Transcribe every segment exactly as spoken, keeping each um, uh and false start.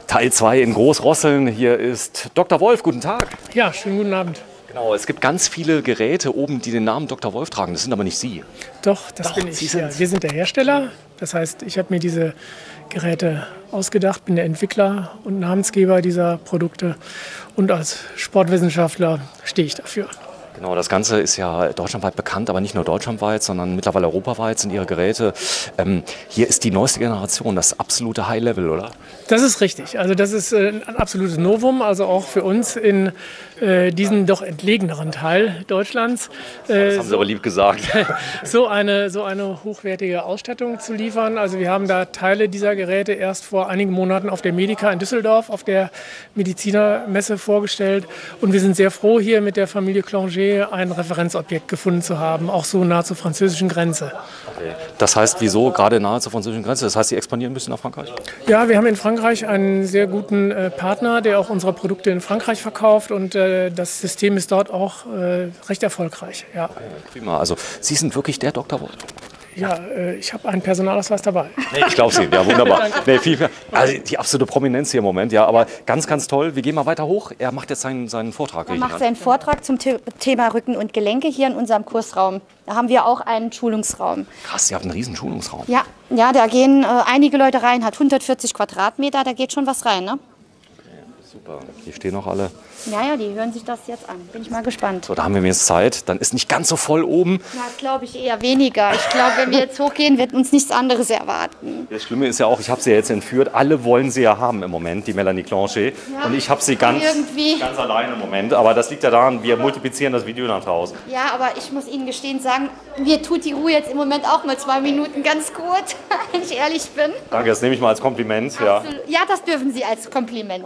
Teil zwei in Großrosseln. Hier ist Doktor Wolf. Guten Tag. Ja, schönen guten Abend. Genau, es gibt ganz viele Geräte oben, die den Namen Doktor Wolf tragen. Das sind aber nicht Sie. Doch, das Doch, bin ich. Sie sind- Ja, wir sind der Hersteller. Das heißt, ich habe mir diese Geräte ausgedacht, bin der Entwickler und Namensgeber dieser Produkte. Und als Sportwissenschaftler stehe ich dafür. Genau, das Ganze ist ja deutschlandweit bekannt, aber nicht nur deutschlandweit, sondern mittlerweile europaweit sind Ihre Geräte. Ähm, hier ist die neueste Generation, das absolute High-Level, oder? Das ist richtig. Also das ist äh, ein absolutes Novum, also auch für uns in äh, diesem doch entlegeneren Teil Deutschlands. Äh, Das haben Sie aber lieb gesagt. so eine, so eine hochwertige Ausstattung zu liefern. Also wir haben da Teile dieser Geräte erst vor einigen Monaten auf der Medica in Düsseldorf, auf der Medizinermesse vorgestellt. Und wir sind sehr froh, hier mit der Familie Clanger ein Referenzobjekt gefunden zu haben, auch so nah zur französischen Grenze. Okay. Das heißt, wieso gerade nahe zur französischen Grenze? Das heißt, Sie expandieren ein bisschen nach Frankreich? Ja, wir haben in Frankreich einen sehr guten äh, Partner, der auch unsere Produkte in Frankreich verkauft. Und äh, das System ist dort auch äh, recht erfolgreich. Ja, Prima. Also Sie sind wirklich der Doktor Wolf. ja äh, ich habe einen Personalausweis dabei. Nee, ich glaube Sie. Ja, wunderbar. Nee, viel, viel, also die absolute Prominenz hier im Moment, ja. Aber ganz, ganz toll. Wir gehen mal weiter hoch. Er macht jetzt seinen, seinen Vortrag. Er richtig, macht ne? seinen Vortrag zum The Thema Rücken und Gelenke hier in unserem Kursraum. Da haben wir auch einen Schulungsraum. Krass, Sie haben einen riesen Schulungsraum. Ja, ja, da gehen äh, einige Leute rein, hat hundertvierzig Quadratmeter, da geht schon was rein, ne? Super. Die stehen noch alle. Ja, ja, die hören sich das jetzt an. Bin ich mal gespannt. So, da haben wir jetzt Zeit. Dann ist nicht ganz so voll oben. Ja, das glaube ich eher weniger. Ich glaube, wenn wir jetzt hochgehen, wird uns nichts anderes erwarten. Das Schlimme ist ja auch, ich habe sie ja jetzt entführt. Alle wollen sie ja haben im Moment, die Melanie Clanger. Und ich habe sie ganz, irgendwie- ganz alleine im Moment. Aber das liegt ja daran, wir multiplizieren das Video nach draußen. Ja, aber ich muss Ihnen gestehen sagen, mir tut die Ruhe jetzt im Moment auch mal zwei Minuten ganz gut, wenn ich ehrlich bin. Danke, das nehme ich mal als Kompliment. Ja. Absolut. Ja, das dürfen Sie als Kompliment.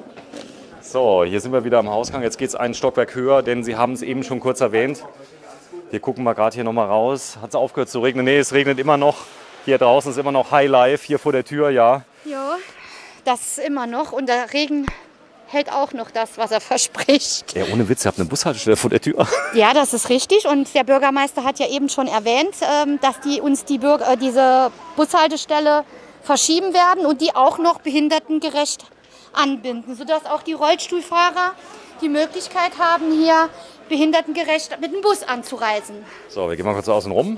So, hier sind wir wieder am Hausgang. Jetzt geht es einen Stockwerk höher, denn Sie haben es eben schon kurz erwähnt. Wir gucken mal gerade hier nochmal raus. Hat es aufgehört zu regnen? Nee, es regnet immer noch. Hier draußen ist immer noch High Life, hier vor der Tür, ja. Ja, das ist immer noch. Und der Regen hält auch noch das, was er verspricht. Ja, ohne Witz, ihr habt eine Bushaltestelle vor der Tür. Ja, das ist richtig. Und der Bürgermeister hat ja eben schon erwähnt, ähm, dass die uns die Bürger, äh, diese Bushaltestelle verschieben werden und die auch noch behindertengerecht anbinden, sodass auch die Rollstuhlfahrer die Möglichkeit haben, hier behindertengerecht mit dem Bus anzureisen. So, wir gehen mal kurz außen rum.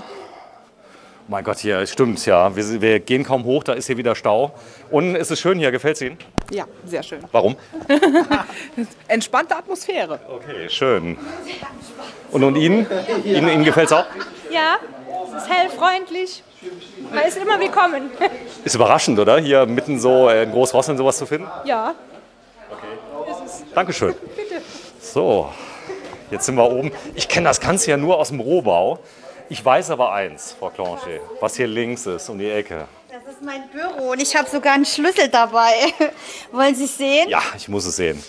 Oh mein Gott, hier stimmt, ja. Wir, wir gehen kaum hoch, da ist hier wieder Stau. Und ist es schön hier, gefällt es Ihnen? Ja, sehr schön. Warum? Entspannte Atmosphäre. Okay, schön. Und, und Ihnen? Ihnen, Ihnen gefällt es auch? Ja, es ist hell, freundlich. Man ist immer willkommen. Ist überraschend, oder? Hier mitten so in Großrosseln sowas zu finden? Ja. Dankeschön. So, jetzt sind wir oben. Ich kenne das Ganze ja nur aus dem Rohbau. Ich weiß aber eins, Frau Clanger, was hier links ist, um die Ecke. Das ist mein Büro und ich habe sogar einen Schlüssel dabei. Wollen Sie es sehen? Ja, ich muss es sehen.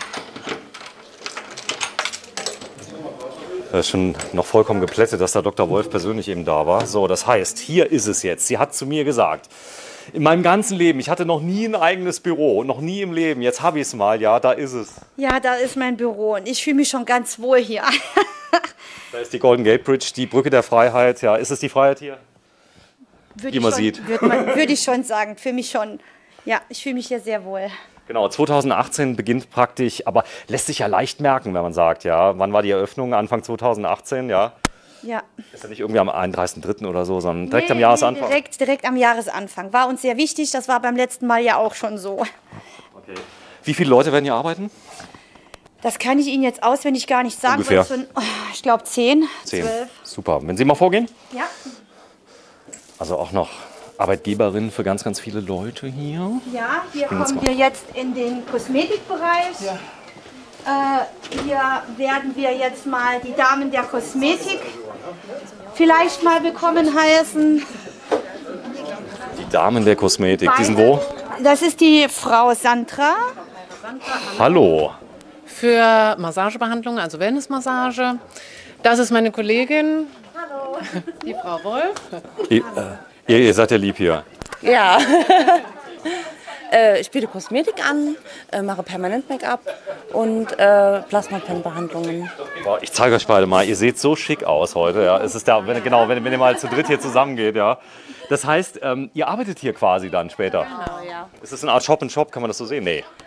Das ist schon noch vollkommen geplättet, dass der Doktor Wolf persönlich eben da war. So, das heißt, hier ist es jetzt. Sie hat zu mir gesagt, in meinem ganzen Leben, ich hatte noch nie ein eigenes Büro, noch nie im Leben. Jetzt habe ich es mal, ja, da ist es. Ja, da ist mein Büro und ich fühle mich schon ganz wohl hier. Da ist die Golden Gate Bridge, die Brücke der Freiheit. Ja, ist es die Freiheit hier? Würde Wie ich man schon, sieht. Würde, man, würde ich schon sagen, für mich schon. Ja, ich fühle mich hier sehr wohl. Genau, zweitausendachtzehn beginnt praktisch, aber lässt sich ja leicht merken, wenn man sagt, ja, wann war die Eröffnung? Anfang zweitausendachtzehn, ja. Ja. Ist ja nicht irgendwie am einunddreißigsten dritten oder so, sondern direkt Nee, am Jahresanfang. Nee, direkt, direkt am Jahresanfang. War uns sehr wichtig, das war beim letzten Mal ja auch schon so. Okay. Wie viele Leute werden hier arbeiten? Das kann ich Ihnen jetzt auswendig gar nicht sagen. Ungefähr. weil es Schon, oh, ich glaube zehn, Zehn. zwölf. Super. Wenn Sie mal vorgehen? Ja. Also auch noch Arbeitgeberinnen für ganz, ganz viele Leute hier. Ja, hier bin jetzt kommen mal- wir jetzt in den Kosmetikbereich. Äh, hier werden wir jetzt mal die Damen der Kosmetik vielleicht mal willkommen heißen. Die Damen der Kosmetik. Die sind wo? Das ist die Frau Sandra. Hallo. Für Massagebehandlungen, also Wellnessmassage. Das ist meine Kollegin, Hallo. die Frau Wolf. Ihr, äh, ihr, ihr seid ja lieb hier. Ja. äh, ich biete Kosmetik an, äh, mache permanent Make-up und äh, Plasmapen-Behandlungen. Boah, ich zeige euch beide mal. Ihr seht so schick aus heute. Ja. Es ist da, wenn, genau, wenn, wenn ihr mal zu dritt hier zusammengeht. Ja. Das heißt, ähm, ihr arbeitet hier quasi dann später. Genau, ja. Ist das eine Art Shop in Shop? Kann man das so sehen? Nee.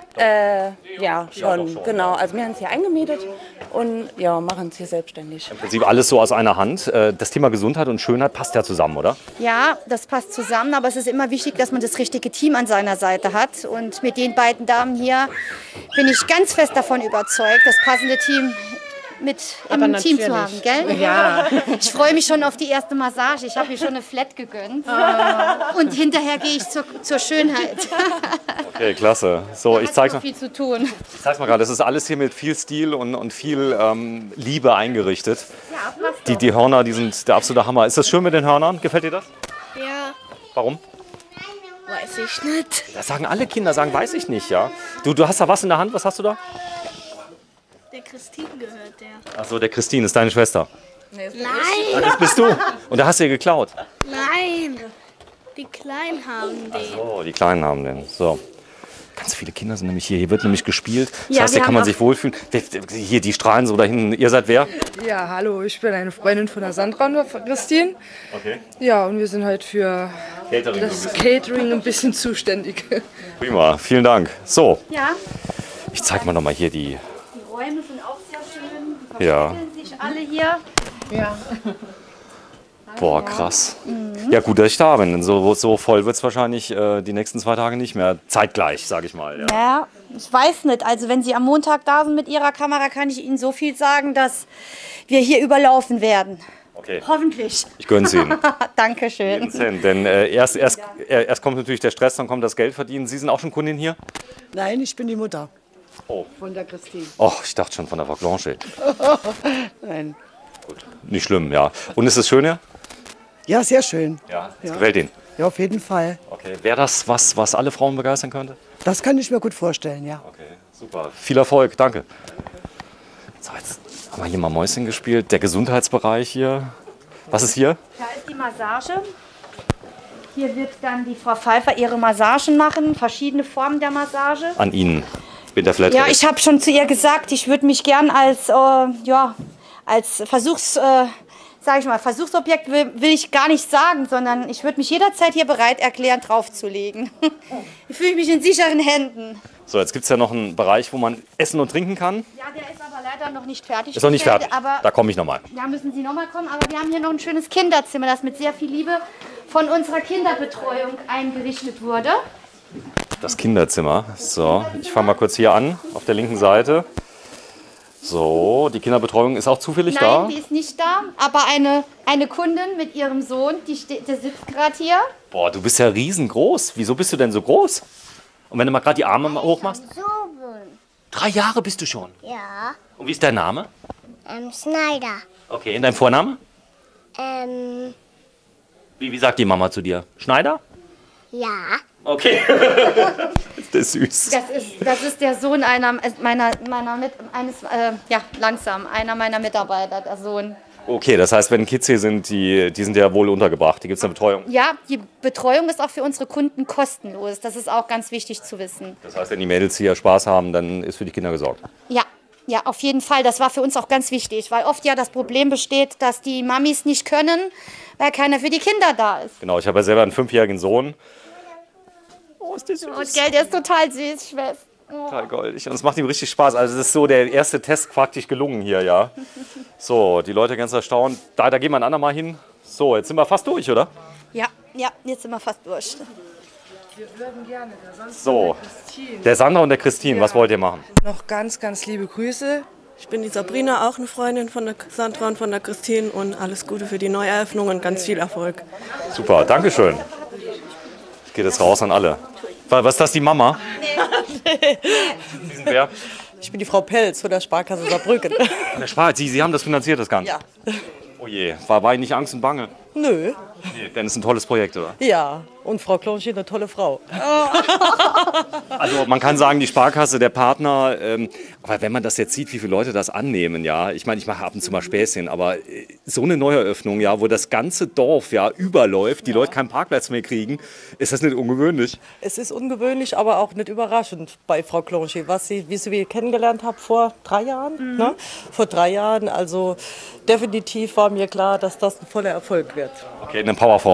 Äh, ja, Ja, schon, doch schon, genau. ja. Also wir haben es hier eingemietet und ja, machen es hier selbstständig. Im Prinzip alles so aus einer Hand. Äh, Das Thema Gesundheit und Schönheit passt ja zusammen, oder? Ja, das passt zusammen, aber es ist immer wichtig, dass man das richtige Team an seiner Seite hat. Und mit den beiden Damen hier bin ich ganz fest davon überzeugt, das passende Team mit im Aber Team zu natürlich. haben, gell? Ja. Ich freue mich schon auf die erste Massage. Ich habe mir schon eine Flat gegönnt. Und hinterher gehe ich zur, zur Schönheit. Okay, klasse. So, ich Hat zeig's so mal, viel zu tun. ich zeig's mal gerade. Das ist alles hier mit viel Stil und, und viel ähm, Liebe eingerichtet. Ja, passt Die, die Hörner, die sind der absolute Hammer. Ist das schön mit den Hörnern? Gefällt dir das? Ja, Warum? weiß ich nicht. Das sagen alle Kinder, sagen, weiß ich nicht, ja. Du, du hast da was in der Hand, was hast du da? Der Christine gehört der. Achso, der Christine ist deine Schwester. Nein, Ah, das bist du. Und da hast du ihr geklaut. nein. Die Kleinen haben den. Oh, die Kleinen haben den. So. Ganz viele Kinder sind nämlich hier. Hier wird nämlich gespielt. Das Ja, heißt, wir hier kann haben man auch- sich wohlfühlen. Wer- Hier, die strahlen so da hinten. Ihr seid wer? Ja, hallo, ich bin eine Freundin von der Sandra und von Christine. Okay. Ja, und wir sind halt für Catering. das Catering ein bisschen zuständig. Prima, vielen Dank. So, Ja, ich zeig mal noch mal hier die. die Räume sind auch sehr schön. Die Ja. verständigen sich alle hier. Boah, krass. Ja, gut, dass ich da bin. Denn so, so voll wird es wahrscheinlich äh, die nächsten zwei Tage nicht mehr. Zeitgleich, sage ich mal. Ja. Ja, ich weiß nicht. Also wenn Sie am Montag da sind mit Ihrer Kamera, kann ich Ihnen so viel sagen, dass wir hier überlaufen werden. Okay, Hoffentlich. ich gönn's Ihnen. Dankeschön. Jeden Cent. Denn äh, erst, erst, äh, erst kommt natürlich der Stress, dann kommt das Geld verdienen. Sie sind auch schon Kundin hier? Nein, ich bin die Mutter. Oh. Von der Christine. Oh, ich dachte schon von der Frau Blanche. Nein. Nicht schlimm, ja. Und ist es schön hier? Ja, sehr schön. Ja. Es gefällt Ihnen? Ja, auf jeden Fall. Okay. Wäre das was, was alle Frauen begeistern könnte? Das kann ich mir gut vorstellen, ja. Okay, super. Viel Erfolg, danke. So, jetzt haben wir hier mal Mäuschen gespielt. Der Gesundheitsbereich hier. Was ist hier? Da ist die Massage. Hier wird dann die Frau Pfeiffer ihre Massagen machen, verschiedene Formen der Massage. An Ihnen. Mit der Flat. Ja, ich habe schon zu ihr gesagt, ich würde mich gern als, äh, ja, als Versuchs, äh, sag ich mal, Versuchsobjekt will, will ich gar nicht sagen, sondern ich würde mich jederzeit hier bereit erklären, draufzulegen. Ich fühle mich in sicheren Händen. So, jetzt gibt es ja noch einen Bereich, wo man essen und trinken kann. Ja, der ist aber leider noch nicht fertig. Ist noch nicht fertig. Aber Da komme ich nochmal. da müssen Sie nochmal kommen. Aber wir haben hier noch ein schönes Kinderzimmer, das mit sehr viel Liebe von unserer Kinderbetreuung eingerichtet wurde. Das Kinderzimmer. So, ich fange mal kurz hier an, auf der linken Seite. So, die Kinderbetreuung ist auch zufällig Nein, da. die ist nicht da, aber eine, eine Kundin mit ihrem Sohn, die, ste- der sitzt gerade hier. Boah, du bist ja riesengroß. Wieso bist du denn so groß? Und wenn du mal gerade die Arme mal hochmachst? Drei Jahre bist du schon. Ja, Und wie ist dein Name? ähm, Schneider. Okay, und dein Vorname? Ähm, Wie, wie sagt die Mama zu dir? Schneider? ja. Okay. Das ist süß. Das ist, das ist der Sohn einer meiner, meiner mit, eines, äh, ja, langsam, einer meiner Mitarbeiter, der Sohn. Okay, das heißt, wenn Kids hier sind, die, die sind ja wohl untergebracht. Die gibt es eine Betreuung. Ja, die Betreuung ist auch für unsere Kunden kostenlos. Das ist auch ganz wichtig zu wissen. Das heißt, wenn die Mädels hier Spaß haben, dann ist für die Kinder gesorgt. Ja, ja, auf jeden Fall. Das war für uns auch ganz wichtig, weil oft ja das Problem besteht, dass die Mamis nicht können, weil keiner für die Kinder da ist. Genau, ich habe ja selber einen fünfjährigen Sohn. Oh, ist das süß. Und gell, der ist total süß, Schwester. Total goldig. Und es macht ihm richtig Spaß. Also es ist so der erste Test praktisch gelungen hier, ja. So, die Leute ganz erstaunt. Da, da gehen wir ein andermal hin. So, jetzt sind wir fast durch, oder? Ja, ja, jetzt sind wir fast durch. Wir würden gerne der Sandra So, und der Christine der Sandra und der Christine, was wollt ihr machen? noch ganz, ganz liebe Grüße. Ich bin die Sabrina, auch eine Freundin von der Sandra und von der Christine und alles Gute für die Neueröffnung und ganz viel Erfolg. Super, Dankeschön. Ich gehe jetzt raus an alle. Was ist das, die Mama? Sie sind wer? Ich bin die Frau Pelz von der Sparkasse Saarbrücken. Von der Spar Sie, Sie haben das finanziert, das Ganze? Ja. Oh je, war, war Ihnen nicht Angst und Bange? Nö. Nee, denn es ist ein tolles Projekt, oder? Ja, und Frau Klonchi eine tolle Frau. Also man kann sagen, die Sparkasse, der Partner, ähm, aber wenn man das jetzt sieht, wie viele Leute das annehmen, ja, ich meine, ich mache ab und zu mal Späßchen, aber äh, so eine Neueröffnung, ja, wo das ganze Dorf ja überläuft, die Leute keinen Parkplatz mehr kriegen, ist das nicht ungewöhnlich? Es ist ungewöhnlich, aber auch nicht überraschend bei Frau Klonchi, was sie, wie sie wir kennengelernt haben vor drei Jahren. Mhm. Ne? Vor drei Jahren, also definitiv war mir klar, dass das ein voller Erfolg wird. Okay, eine Powerfrau.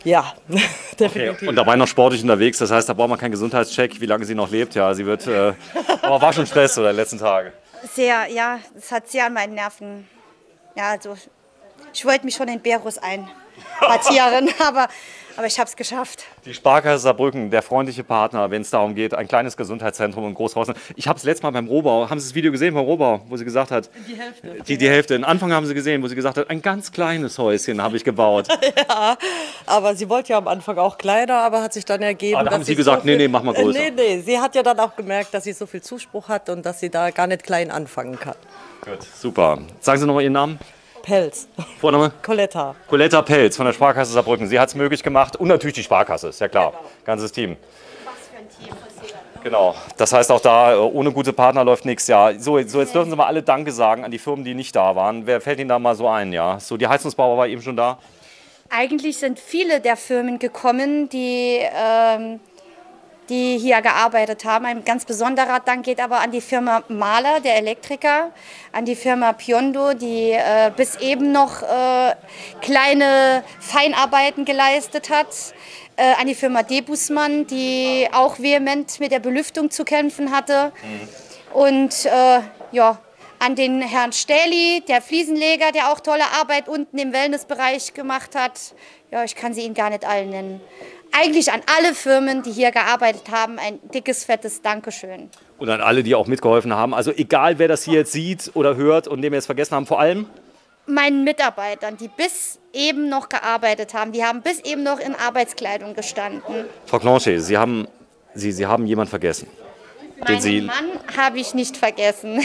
Ja, definitiv. Okay. Und dabei noch sportlich unterwegs, das heißt, da braucht man keinen Gesundheitscheck, wie lange sie noch lebt. Ja, sie wird, äh, aber war schon Stress oder die letzten Tage? Sehr, ja, es hat sehr an meinen Nerven. Ja, also ich wollte mich schon in Berus einpartieren, aber, aber ich habe es geschafft. Die Sparkasse Saarbrücken, der freundliche Partner, wenn es darum geht, ein kleines Gesundheitszentrum in Großrauschen. Ich habe es letztes Mal beim Rohbau, haben Sie das Video gesehen beim Rohbau, wo sie gesagt hat, die Hälfte. Die, die Hälfte. Den Anfang haben Sie gesehen, wo sie gesagt hat, ein ganz kleines Häuschen habe ich gebaut. Ja, aber sie wollte ja am Anfang auch kleiner, aber hat sich dann ergeben, aber da dass haben Sie gesagt, so viel, nee, nee, mach mal größer. Äh, nee, nee, sie hat ja dann auch gemerkt, dass sie so viel Zuspruch hat und dass sie da gar nicht klein anfangen kann. Gut, super. Sagen Sie nochmal Ihren Namen. Pelz. Vorname? Coletta. Coletta Pelz von der Sparkasse Saarbrücken. Sie hat es möglich gemacht und natürlich die Sparkasse, ist ja klar. Genau. Ganzes Team. Was für ein Team. Genau. Das heißt auch da, ohne gute Partner läuft nichts. Ja, so, so jetzt dürfen Sie mal alle Danke sagen an die Firmen, die nicht da waren. Wer fällt Ihnen da mal so ein? Ja, so die Heizungsbauer war eben schon da. Eigentlich sind viele der Firmen gekommen, die ähm, die hier gearbeitet haben. Ein ganz besonderer Dank geht aber an die Firma Mahler, der Elektriker, an die Firma Piondo, die äh, bis eben noch äh, kleine Feinarbeiten geleistet hat, äh, an die Firma Debusmann, die auch vehement mit der Belüftung zu kämpfen hatte. Mhm. Und äh, ja, an den Herrn Stähli, der Fliesenleger, der auch tolle Arbeit unten im Wellnessbereich gemacht hat. Ja, ich kann sie Ihnen gar nicht allen nennen. Eigentlich an alle Firmen, die hier gearbeitet haben, ein dickes, fettes Dankeschön. Und an alle, die auch mitgeholfen haben. Also egal, wer das hier jetzt sieht oder hört und den wir jetzt vergessen haben, vor allem meinen Mitarbeitern, die bis eben noch gearbeitet haben. Die haben bis eben noch in Arbeitskleidung gestanden. Frau Clanchet, Sie haben, Sie, Sie haben jemanden vergessen. Meinen Sie Mann habe ich nicht vergessen.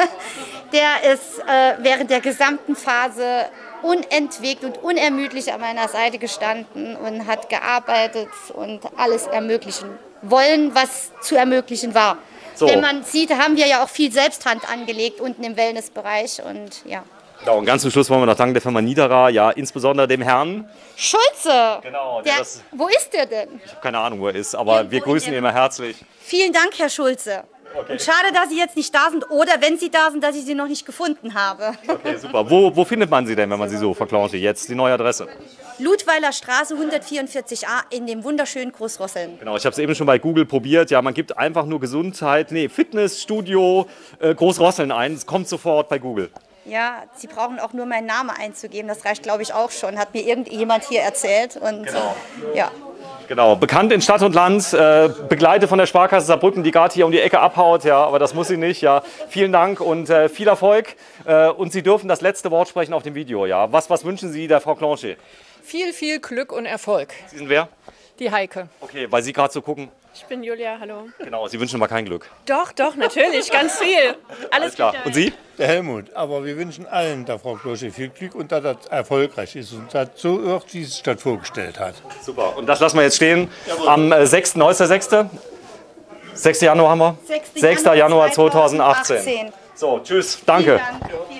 Der ist äh, während der gesamten Phase unentwegt und unermüdlich an meiner Seite gestanden und hat gearbeitet und alles ermöglichen wollen, was zu ermöglichen war. So. Wenn man sieht, haben wir ja auch viel Selbsthand angelegt unten im Wellnessbereich und ja. Ja, und ganz zum Schluss wollen wir noch danken der Firma Niederer, ja, insbesondere dem Herrn Schulze. Genau. Der, das, wo ist der denn? Ich habe keine Ahnung, wo er ist, aber Irgendwo wir grüßen ihn immer herzlich. Vielen Dank, Herr Schulze. Okay. Und schade, dass Sie jetzt nicht da sind oder wenn Sie da sind, dass ich Sie noch nicht gefunden habe. Okay, super. Wo, wo findet man Sie denn, wenn man Sie so verklaut? Jetzt die neue Adresse? Ludweiler Straße hundertvierundvierzig a in dem wunderschönen Großrosseln. Genau, ich habe es eben schon bei Google probiert. Ja, man gibt einfach nur Gesundheit, nee, Fitnessstudio, äh, Großrosseln ein. Es kommt sofort bei Google. Ja, Sie brauchen auch nur meinen Namen einzugeben. Das reicht, glaube ich, auch schon. Hat mir irgendjemand hier erzählt. Und, genau. Äh, ja. Genau, bekannt in Stadt und Land, äh, begleitet von der Sparkasse Saarbrücken, die gerade hier um die Ecke abhaut, ja, aber das muss sie nicht, ja. Vielen Dank und äh, viel Erfolg äh, und Sie dürfen das letzte Wort sprechen auf dem Video, ja. Was, was wünschen Sie der Frau Clanchet? Viel, viel Glück und Erfolg. Sie sind wer? Die Heike. Okay, weil Sie gerade so gucken. Ich bin Julia, hallo. Genau, Sie wünschen aber kein Glück. Doch, doch, natürlich, ganz viel. Alles, Alles klar. Und Sie? Der Helmut. Aber wir wünschen allen der Frau Clanchet viel Glück und dass das erfolgreich ist und dass so auch die Stadt vorgestellt hat. Super. Und das lassen wir jetzt stehen. Am äh, sechsten Heute ist der sechste sechster Januar haben wir? sechster sechster Januar zweitausendachtzehn. zweitausendachtzehn. So, tschüss. Danke. Vielen Dank.